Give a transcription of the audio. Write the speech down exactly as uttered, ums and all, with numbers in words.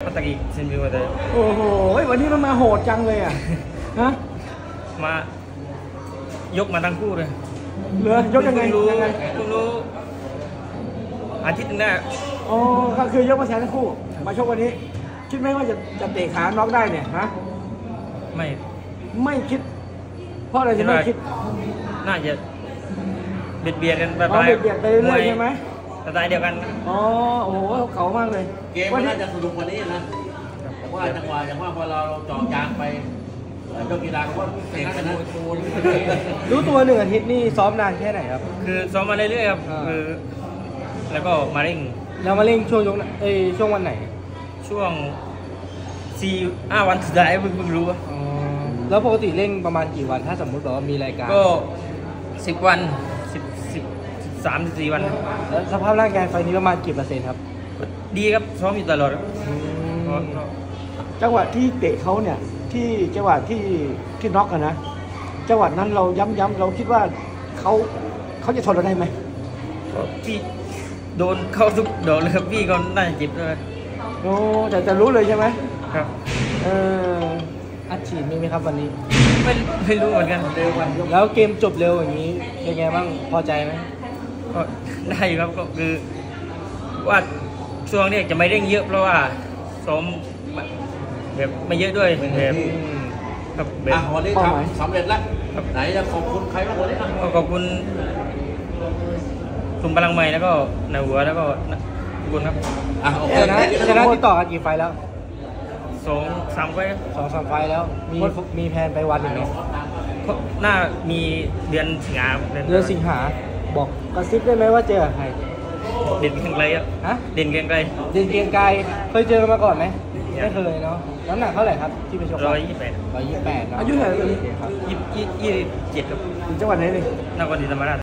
ปัตตานีเซนวิวมาเลยโอ้โหวันนี้มันมาโหดจังเลยอ่ะฮะมายกมาทั้งคู่เลยเหลือยกยังไงรู้ยังไงคุณรู้อาทิตย์นึงได้อ๋อก็คือยกมาแทนทั้งคู่มาชกวันนี้คิดไหมว่าจะจะเตะขาน็อกได้เนี่ยฮะไม่ไม่คิดเพราะอะไรจะไม่คิดน่าจะเบียดเบียดกันไปไปเบียดไปเรื่อยใช่ไหมสไตล์เดียวกันอ๋อโอ้โหเก่ามากเลยเกมมันน่าจะสนุกกว่านี้นะแต่ว่าจังหวะอย่างว่าพอเราจ่อยางไปยกกีฬาก็เก่งกันนะรู้ตัวหนึ่งอาทิตย์นี่ซ้อมนานแค่ไหนครับคือซ้อมมาเรื่อยๆครับคือแล้วก็มาเร่งแล้วมาเร่งช่วงยกเอ้ช่วงวันไหนช่วงสี่ห้าวันสุดท้ายเพิ่งเพิ่งรู้อ๋อแล้วปกติเร่งประมาณกี่วันถ้าสมมุติว่ามีรายการก็สิบวันสิบสิบสิบสามสิบสี่วันแล้วสภาพร่างกายไฟนี้ประมาณกี่เปอร์เซ็นต์ครับดีครับซ้อมอยู่ตลอดจังหวะที่เตะเขาเนี่ยที่จังหวะที่ที่น็อกกันนะจังหวะนั้นเราย้ำๆเราคิดว่าเขาเขาจะทนเราได้ไหมพี่โดนเข้าทุกโดนเลยครับพี่ก็น่าจะเจ็บเลยโอ้แต่จะรู้เลยใช่ไหมครับเอออัดฉีดมีไหมครับวันนี้ไม่ไม่รู้เหมือนกันเร็ววันแล้วเกมจบเร็วอย่างนี้เป็นไงบ้างพอใจไหมก็ได้ครับก็คือว่าช่วงนี้จะไม่เร่งเยอะเพราะว่าซ้อมแบบไม่เยอะด้วยแบบครับแบบวันนี้ทำสำเร็จแล้วไหนจะขอบคุณใครบ้างวันนี้ก็ขอบคุณสุ่มพลังใหม่แล้วก็หนาหัวแล้วก็ทุกคนครับอ่ะโอเคนะชนะที่ต่อกันกี่ไฟแล้วสองสามไฟสองสามไฟแล้วมีมีแผนไปวันหนึ่งไหมน่ามีเดือนสิงหาเดือนสิงหาบอกกระซิบได้ไหมว่าเจอใครเด่นเกรียงไกรครับฮะเด่นเกรียงไกรเด่นเกรียงไกรเคยเจอกันมาก่อนไหมไม่เคยเนาะน้ำหนักเท่าไหร่ครับที่ไปชกร้อยยี่สิบแปดร้อยยี่สิบแปดอายุเท่าไหร่ครับยี่ยี่ยี่สิบเจ็ดครับจังหวัดไหนนี่นครศรีธรรมราช